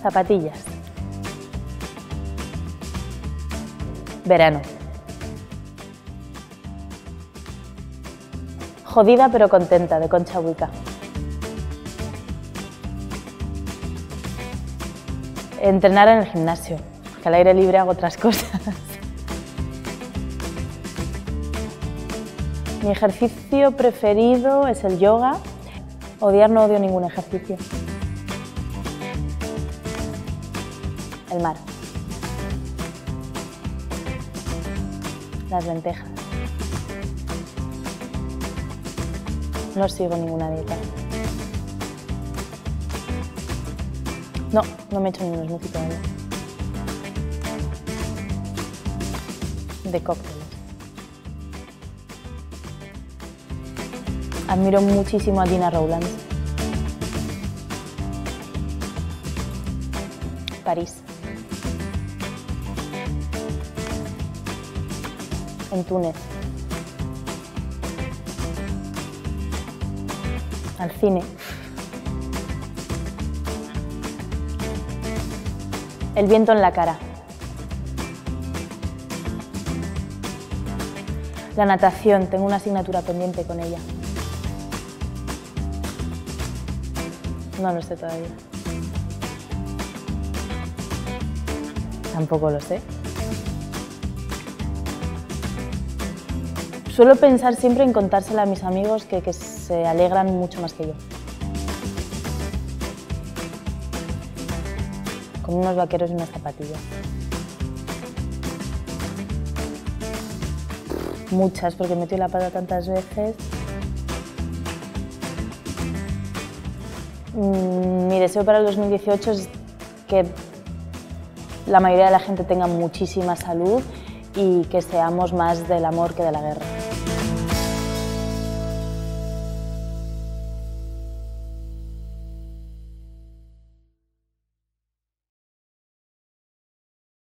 Zapatillas. Verano. Jodida pero contenta, de Concha Huica. Entrenar en el gimnasio, porque al aire libre hago otras cosas. Mi ejercicio preferido es el yoga. Odiar no odio ningún ejercicio. El mar. Las lentejas. No sigo ninguna dieta. No me he hecho ni un smoothie todavía. De cócteles. Admiro muchísimo a Gina Rowlands. París. En Túnez. Al cine. El viento en la cara. La natación, tengo una asignatura pendiente con ella. No lo sé todavía. Tampoco lo sé. Suelo pensar siempre en contársela a mis amigos que se alegran mucho más que yo. Con unos vaqueros y unas zapatillas. Muchas, porque he metido la pata tantas veces. Mi deseo para el 2018 es que la mayoría de la gente tenga muchísima salud y que seamos más del amor que de la guerra.